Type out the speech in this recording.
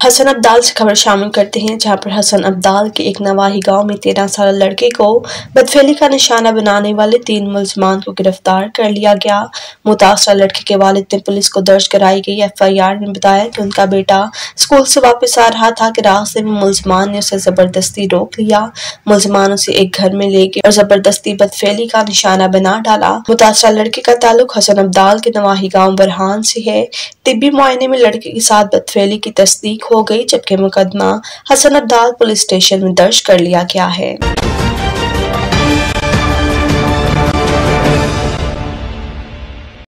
हसन अब्दाल से खबर शामिल करते हैं, जहां पर हसन अब्दाल के एक नवाही गांव में 13 साल लड़के को बदफेली का निशाना बनाने वाले 3 मुलजमान को गिरफ्तार कर लिया गया। मुतासरा लड़के के वालिद ने पुलिस को दर्ज कराई गई FIR में बताया कि उनका बेटा स्कूल से वापस आ रहा था कि रास्ते में मुलजमान ने उसे जबरदस्ती रोक लिया। मुलजमान उसे एक घर में ले गए और जबरदस्ती बदफेली का निशाना बना डाला। मुतासरा लड़के का ताल्लुक हसन अब्दाल के नवाही गाँव बरहान से है। तिब्बी मुआयने में लड़के के साथ बदफेली की तस्दीक हो गई, जबकि मुकदमा हसन अब्दाल पुलिस स्टेशन में दर्ज कर लिया गया है।